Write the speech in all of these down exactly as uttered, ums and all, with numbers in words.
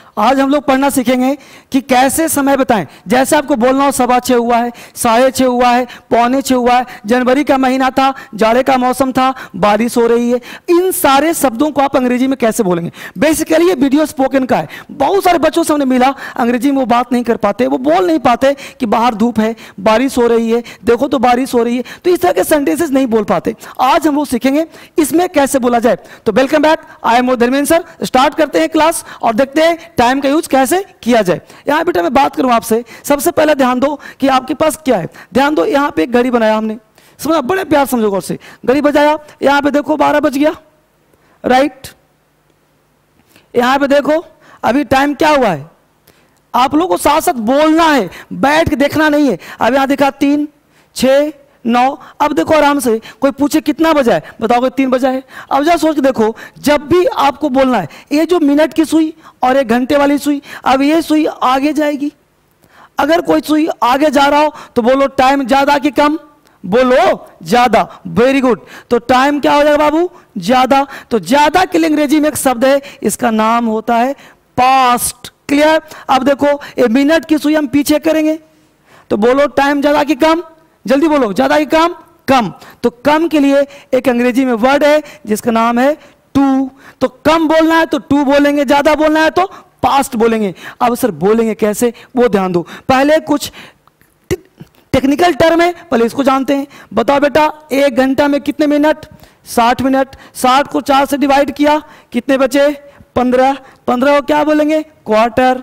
आज हम लोग पढ़ना सीखेंगे कि कैसे समय बताएं। जैसे आपको बोलना हो सवा छः हुआ है, साढ़े छः हुआ है, पौने छः हुआ है, जनवरी का महीना था, जाड़े का मौसम था, बारिश हो रही है, इन सारे शब्दों को आप अंग्रेजी में कैसे बोलेंगे। बेसिकली ये वीडियो स्पोकन का है। बहुत सारे बच्चों से हमने मिला अंग्रेजी में वो बात नहीं कर पाते, वो बोल नहीं पाते कि बाहर धूप है, बारिश हो रही है, देखो तो बारिश हो रही है, तो इस तरह के सेंटेंसेस नहीं बोल पाते। आज हम लोग सीखेंगे इसमें कैसे बोला जाए। तो welcome back, I am Dharmendra sir. Start करते हैं क्लास और देखते हैं टाइम का यूज कैसे किया जाए। यहां बेटा मैं बात करूं आपसे, सबसे पहले ध्यान दो कि आपके पास क्या है। ध्यान दो, यहां पे एक घड़ी बनाया हमने, समझा, बड़े प्यार समझो गौर से। घड़ी बजाया, यहां पे देखो बारह बज गया, राइट। यहां पे देखो अभी टाइम क्या हुआ है, आप लोगों को साथ साथ बोलना है, बैठ के देखना नहीं है। अब यहां देखा तीन, छह, नौ। अब देखो आराम से, कोई पूछे कितना बजा है, बताओगे तीन बजा है। अब जरा सोच के देखो, जब भी आपको बोलना है, ये जो मिनट की सुई और एक घंटे वाली सुई, अब ये सुई आगे जाएगी। अगर कोई सुई आगे जा रहा हो तो बोलो टाइम ज्यादा कि कम, बोलो ज्यादा। Very good. तो टाइम क्या हो जाएगा बाबू, ज्यादा। तो ज्यादा के लिए अंग्रेजी में एक शब्द है, इसका नाम होता है पास्ट। क्लियर। अब देखो ये मिनट की सुई हम पीछे करेंगे तो बोलो टाइम ज्यादा कि कम, जल्दी बोलो, ज्यादा कि कम, कम। तो कम के लिए एक अंग्रेजी में वर्ड है जिसका नाम है टू। तो कम बोलना है तो टू बोलेंगे, ज्यादा बोलना है तो पास्ट बोलेंगे। अब सर बोलेंगे कैसे वो ध्यान दो। पहले कुछ टेक्निकल टर्म है, पहले इसको जानते हैं। बताओ बेटा, एक घंटा में कितने मिनट, साठ मिनट। साठ को चार से डिवाइड किया, कितने बचे, पंद्रह। पंद्रह को क्या बोलेंगे, क्वार्टर,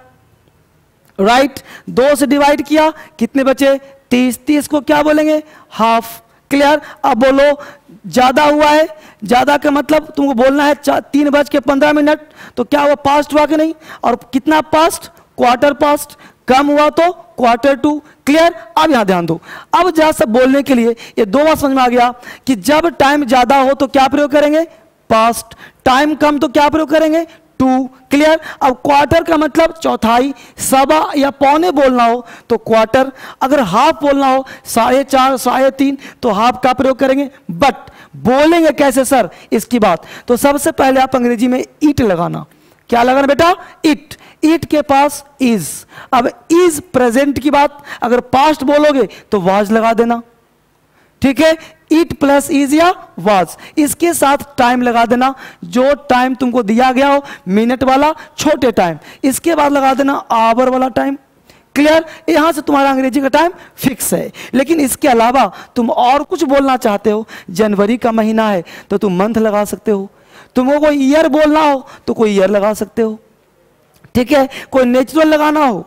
राइट। दो से डिवाइड किया, कितने बचे, तीस। तीस को क्या बोलेंगे, हाफ। क्लियर। अब बोलो ज्यादा हुआ है, ज्यादा का मतलब तुमको बोलना है तीन बज के पंद्रह मिनट, तो क्या हुआ, पास्ट हुआ कि नहीं, और कितना पास्ट, क्वार्टर पास्ट। कम हुआ तो क्वार्टर टू। क्लियर। अब यहां ध्यान दो, अब जरा सब बोलने के लिए ये दो बात समझ में आ गया कि जब टाइम ज्यादा हो तो क्या प्रयोग करेंगे, पास्ट। टाइम कम तो क्या प्रयोग करेंगे, टू। क्लियर। अब क्वार्टर का मतलब चौथाई, सवा या पौने बोलना हो तो क्वार्टर। अगर हाफ बोलना हो, साढ़े चार, साढ़े तीन, तो हाफ का प्रयोग करेंगे। बट बोलेंगे कैसे सर, इसकी बात। तो सबसे पहले आप अंग्रेजी में इट लगाना। क्या लगाना बेटा, इट। इट के पास इज। अब इज प्रेजेंट की बात, अगर पास्ट बोलोगे तो वाज लगा देना, ठीक है। इट प्लस इज या वाज, इसके साथ टाइम लगा देना, जो टाइम तुमको दिया गया हो, मिनट वाला छोटे टाइम, इसके बाद लगा देना आवर वाला टाइम। क्लियर। यहां से तुम्हारा अंग्रेजी का टाइम फिक्स है। लेकिन इसके अलावा तुम और कुछ बोलना चाहते हो, जनवरी का महीना है तो तुम मंथ लगा सकते हो। तुमको कोई ईयर बोलना हो तो कोई ईयर लगा सकते हो, ठीक है। कोई नेचुरल लगाना हो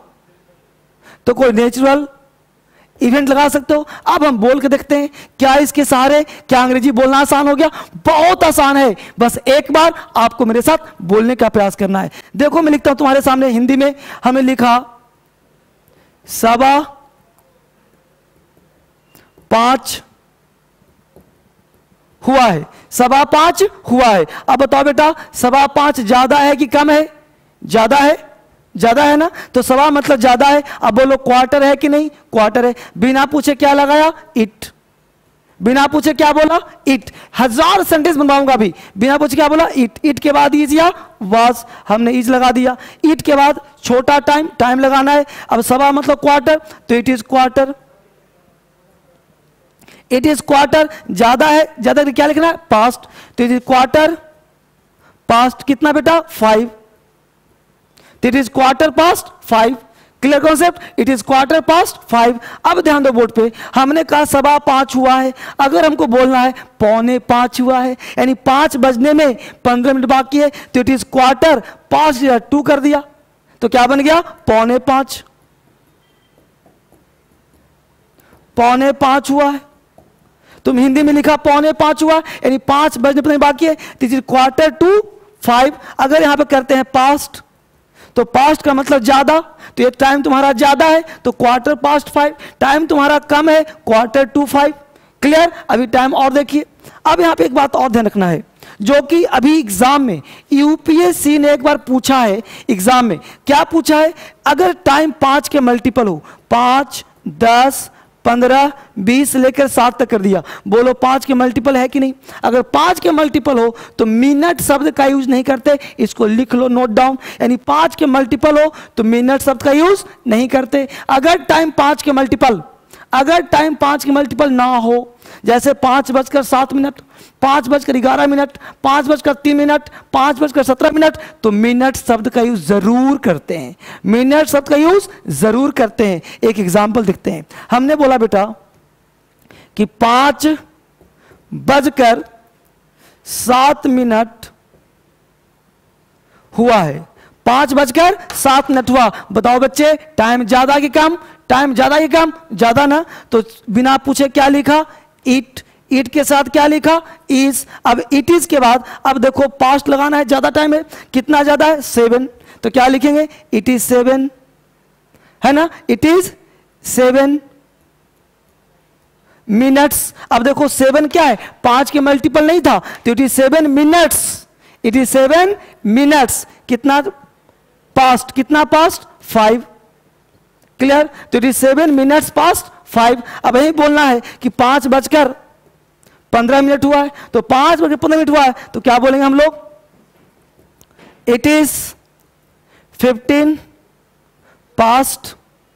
तो कोई नेचुरल इवेंट लगा सकते हो। अब हम बोल के देखते हैं क्या इसके सहारे, क्या अंग्रेजी बोलना आसान हो गया। बहुत आसान है, बस एक बार आपको मेरे साथ बोलने का प्रयास करना है। देखो मैं लिखता हूं तुम्हारे सामने, हिंदी में हमें लिखा सवा पांच हुआ है, सवा पांच हुआ है। अब बताओ बेटा, सवा पांच ज्यादा है कि कम है, ज्यादा है, ज्यादा है ना, तो सवा मतलब ज्यादा है। अब बोलो क्वार्टर है कि नहीं, क्वार्टर है। बिना पूछे क्या लगाया, इट। बिना पूछे क्या बोला, इट। हजार सेंटेंस बनवाऊंगा अभी, बिना पूछे क्या बोला, इट। इट के बाद इज या वाज, हमने इज लगा दिया। इट के बाद छोटा टाइम, टाइम लगाना है। अब सवा मतलब क्वार्टर, तो it is quarter. It is quarter, ज्यादा है, ज्यादा क्या लिखना है, पास्ट, तो इट इज क्वार्टर पास्ट कितना बेटा, five. It is quarter past five. Clear concept, it is quarter past five. अब ध्यान दो बोर्ड पे, हमने कहा सवा पांच हुआ है, अगर हमको बोलना है पौने पांच हुआ है, यानी पांच बजने में पंद्रह मिनट बाकी है, तो इट इज क्वार्टर पांच टू कर दिया, तो क्या बन गया, पौने पांच। पौने पांच हुआ है, तुम हिंदी में लिखा पौने पांच हुआ, यानी पांच बजने पर बाकी है, तो it is quarter to five. अगर यहां पे करते हैं पास्ट, तो पास्ट का मतलब ज्यादा, तो ये टाइम तुम्हारा ज्यादा है तो क्वार्टर पास्ट फाइव। टाइम तुम्हारा कम है, क्वार्टर टू फाइव। क्लियर। अभी टाइम और देखिए। अब यहां पे एक बात और ध्यान रखना है, जो कि अभी एग्जाम में यूपीएससी ने एक बार पूछा है। एग्जाम में क्या पूछा है, अगर टाइम पांच के मल्टीपल हो, पांच, दस, पंद्रह, बीस लेकर सात तक कर दिया। बोलो पांच के मल्टीपल है कि नहीं? अगर पांच के मल्टीपल हो तो मिनट शब्द का यूज नहीं करते, इसको लिख लो नोट डाउन। यानी पांच के मल्टीपल हो तो मिनट शब्द का यूज नहीं करते। अगर टाइम पांच के मल्टीपल अगर टाइम पांच के मल्टीपल ना हो, जैसे पांच बजकर सात मिनट, पांच बजकर ग्यारह मिनट, पांच बजकर तीन मिनट, पांच बजकर सत्रह मिनट, तो मिनट शब्द का यूज जरूर करते हैं, मिनट शब्द का यूज जरूर करते हैं। एक एग्जांपल देखते हैं। हमने बोला बेटा कि पांच बजकर सात मिनट हुआ है, पांच बजकर सात मिनट हुआ। बताओ बच्चे टाइम ज्यादा कि कम? टाइम ज्यादा कि कम? ज्यादा ना। तो बिना पूछे क्या लिखा? इट। इट के साथ क्या लिखा? इज। अब इट इज के बाद अब देखो पास्ट लगाना है, ज्यादा टाइम है। कितना ज्यादा है? सेवन। तो क्या लिखेंगे? इट इज सेवन, है ना? It is seven minutes. अब देखो सेवन क्या है? पांच के मल्टीपल नहीं था, तो it is seven minutes. It is seven minutes. कितना पास्ट? कितना पास्ट? फाइव। क्लियर? तो it is seven minutes past five. अब यही बोलना है कि पांच बजकर पंद्रह मिनट हुआ है, तो पांच बजकर पंद्रह मिनट हुआ है, तो क्या बोलेंगे हम लोग? It is fifteen past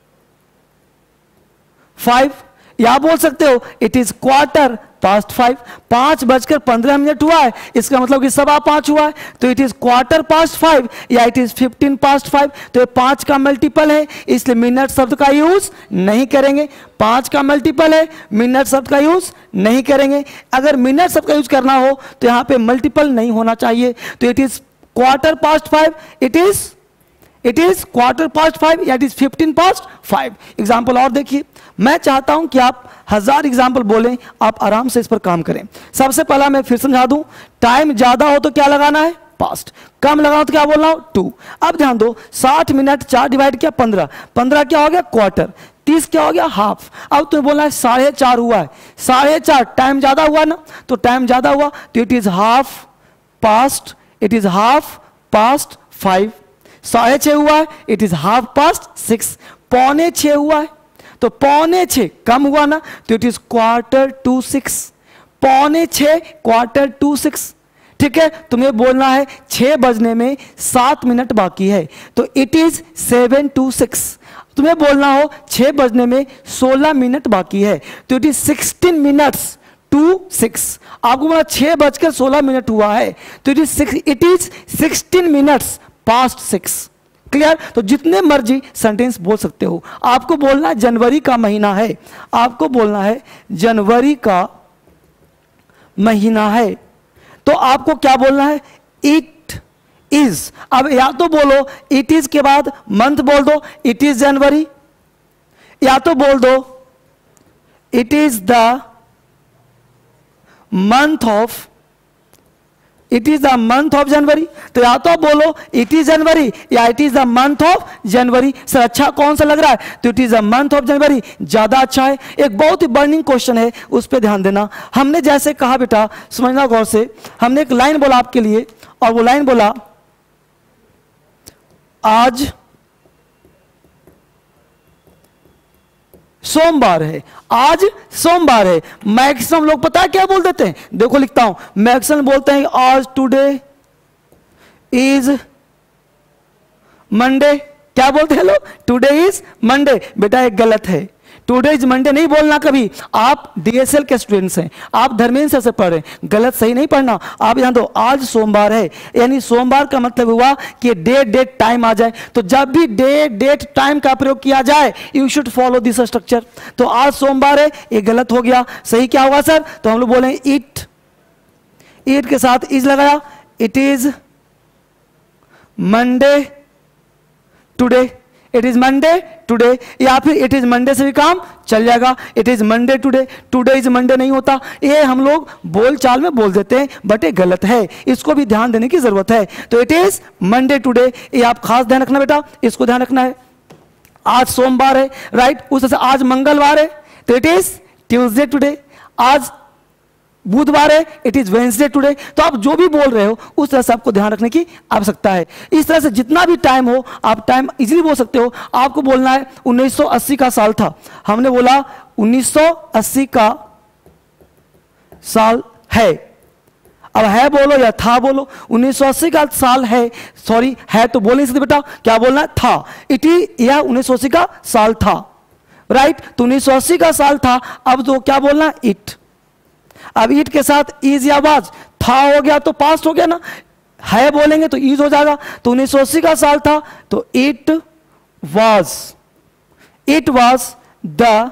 five. या बोल सकते हो it is quarter past five. पांच बजकर पंद्रह मिनट हुआ है, इसका मतलब कि सवा पांच हुआ है, तो it is quarter past five या it is fifteen past five. तो ये पांच का मल्टीपल है, इसलिए मिनट शब्द का यूज नहीं करेंगे। पांच का मल्टीपल है, मिनट शब्द का यूज नहीं करेंगे। अगर मिनट शब्द का यूज करना हो तो यहां पे मल्टीपल नहीं होना चाहिए। तो it is quarter past five, it is it is quarter past five या it is fifteen past five. Example और देखिए। मैं चाहता हूं कि आप हजार एग्जाम्पल बोलें, आप आराम से इस पर काम करें। सबसे पहला मैं फिर समझा दूं, टाइम ज्यादा हो तो क्या लगाना है? पास्ट। कम लगाओ तो क्या बोलना हो? टू। अब ध्यान दो, साठ मिनट चार डिवाइड किया पंद्रह, पंद्रह क्या हो गया? क्वार्टर। तीस क्या हो गया? हाफ। अब तुम्हें बोलना है साढ़े चार हुआ है, साढ़े चार टाइम ज्यादा हुआ ना, तो टाइम ज्यादा हुआ तो it is half past, it is half past five. साढ़े छह हुआ है, it is half past six. पौने छह हुआ है, तो पौने छह कम हुआ ना, तो it is quarter to six. पौने छह क्वार्टर टू सिक्स। ठीक है? तुम्हें बोलना है छह बजने में सात मिनट बाकी है, तो it is seven to six. तुम्हें बोलना हो छह बजने में सोलह मिनट बाकी है, तो it is sixteen minutes to six. आपको बोला छह बजकर सोलह मिनट हुआ है, तो it is it is sixteen minutes past six. Clear? तो जितने मर्जी सेंटेंस बोल सकते हो। आपको बोलना है जनवरी का महीना है, आपको बोलना है जनवरी का महीना है, तो आपको क्या बोलना है? It is. अब या तो बोलो इट इज के बाद मंथ बोल दो, इट इज जनवरी, या तो बोल दो it is the month of it is the month of January. तो या तो बोलो इट इज जनवरी या it is the month of January. Sir अच्छा कौन सा लग रहा है? तो it is the month of January ज्यादा अच्छा है। एक बहुत ही बर्निंग क्वेश्चन है, उस पर ध्यान देना। हमने जैसे कहा बेटा, समझना गौर से, हमने एक लाइन बोला आपके लिए, और वो लाइन बोला आज सोमवार है, आज सोमवार है। मैक्सिमम लोग पता है क्या बोल देते हैं? देखो लिखता हूं, मैक्सिमम बोलते हैं आज टुडे इज मंडे। क्या बोलते हैं लोग? Today is Monday. बेटा एक गलत है, टुडे इज मंडे नहीं बोलना कभी। आप डीएसएल के स्टूडेंट्स हैं, आप धर्मेंद्र सर से पढ़ रहे हैं, गलत सही नहीं पढ़ना। आप ध्यान दो, आज सोमवार है, यानी सोमवार का मतलब हुआ कि डे डेट टाइम आ जाए। तो जब भी डे डेट टाइम का प्रयोग किया जाए, you should follow this structure. तो आज सोमवार है, ये गलत हो गया। सही क्या होगा सर? तो हम लोग बोले इट, इट के साथ इज लगाया, it is Monday today, it is Monday today, या फिर इट इज मंडे से भी काम चल जाएगा। It is Monday today, today is Monday नहीं होता। ये हम लोग बोल चाल में बोल देते हैं, बट ये गलत है, इसको भी ध्यान देने की जरूरत है। तो इट इज मंडे टुडे, ये आप खास ध्यान रखना बेटा, इसको ध्यान रखना है। आज सोमवार है, राइट, उस से आज मंगलवार है, तो इट इज ट्यूसडे टुडे। आज बुधवार है, इट इज वेंसडे टुडे। तो आप जो भी बोल रहे हो उस तरह से आपको ध्यान रखने की आवश्यकता है। इस तरह से जितना भी टाइम हो आप टाइम इजीली बोल सकते हो। आपको बोलना है उन्नीस सौ अस्सी का साल था, हमने बोला उन्नीस सौ अस्सी का साल है। अब है बोलो या था बोलो, उन्नीस सौ अस्सी का साल है, सॉरी है तो बोल नहीं सकते बेटा, क्या बोलना है था। इट इज, यह उन्नीस सौ अस्सी का साल था, राइट right? तो उन्नीस सौ अस्सी का साल था। अब तो क्या बोलना, इट। अब इट के साथ इज या वाज, था हो गया तो पास्ट हो गया ना, है बोलेंगे तो इज हो जाएगा। तो उन्नीस सौ अस्सी का साल था तो it was, it was the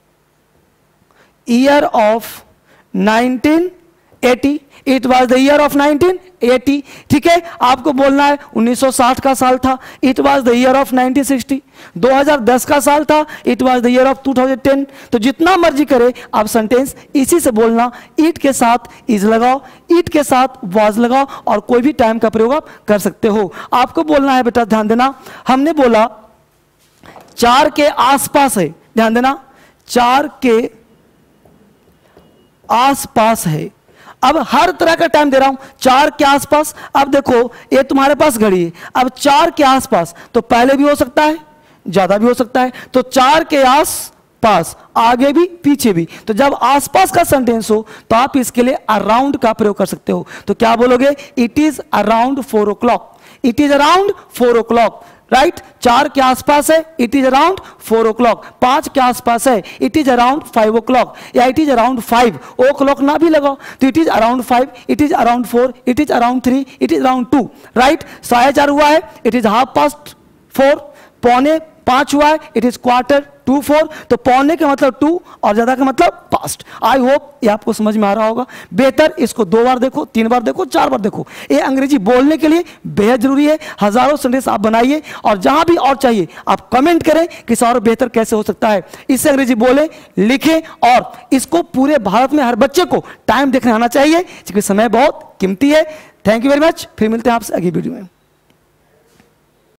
year of nineteen eighty, it was the year of nineteen eighty. ठीक है, आपको बोलना है उन्नीस सौ साठ का साल था, it was the year of nineteen sixty. दो हज़ार दस का साल था, it was the year of two thousand ten. तो जितना मर्जी करे आप सेंटेंस इसी से बोलना, इट के साथ इज लगाओ, इट के साथ वाज लगाओ और कोई भी टाइम का प्रयोग आप कर सकते हो। आपको बोलना है बेटा, ध्यान देना, हमने बोला चार के आसपास है, ध्यान देना, चार के आसपास है। अब हर तरह का टाइम दे रहा हूं, चार के आसपास। अब देखो ये तुम्हारे पास घड़ी है, अब चार के आसपास तो पहले भी हो सकता है, ज्यादा भी हो सकता है। तो चार के आस पास, आगे भी पीछे भी। तो जब आसपास का सेंटेंस हो तो आप इसके लिए अराउंड का प्रयोग कर सकते हो। तो क्या बोलोगे, it is around four o'clock, it is around four o'clock, right. चार के आसपास है, it is around four o'clock. पांच के आसपास है, it is around five o'clock, या it is around five, o'clock ना भी लगाओ तो it is around five, it is around four, it is around three, it is around two, right. साढ़े चार हुआ है, it is half past four. पौने पांच हुआ है, it is quarter to four. तो पौने का मतलब टू और ज्यादा का मतलब पास्ट। आई होप ये आपको समझ में आ रहा होगा। बेहतर इसको दो बार देखो, तीन बार देखो, चार बार देखो। ये अंग्रेजी बोलने के लिए बेहद जरूरी है। हजारों सेंटेंस आप बनाइए और जहां भी और चाहिए आप कमेंट करें कि सर और बेहतर कैसे हो सकता है। इससे अंग्रेजी बोले, लिखें और इसको पूरे भारत में हर बच्चे को टाइम देखने आना चाहिए क्योंकि समय बहुत कीमती है। Thank you very much. फिर मिलते हैं आपसे अगली वीडियो में।